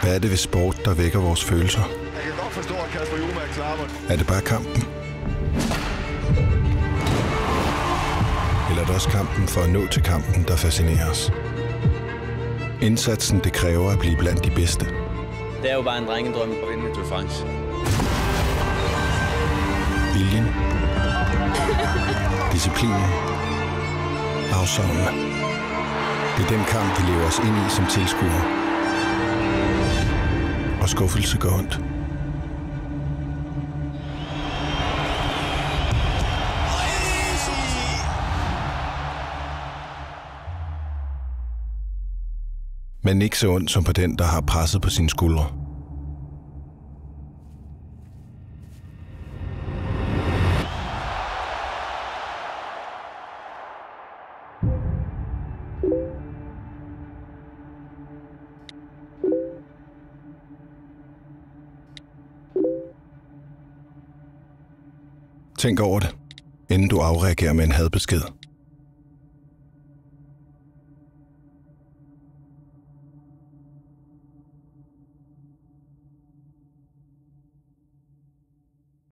Hvad er det ved sport, der vækker vores følelser? Jeg kan godt forstå, at Kasper Juhlmann klapper. Er det bare kampen? Eller er det også kampen for at nå til kampen, der fascinerer os? Indsatsen, det kræver at blive blandt de bedste. Det er jo bare en drengedrøm at vinde Tour de France. Viljen. Disciplinen. Afsavnen. Det er den kamp, vi lever os ind i som tilskuere. Og skuffelse går ondt. Men ikke så ondt som på den, der har presset på sine skuldre. Tænk over det, inden du afreagerer med en hadbesked.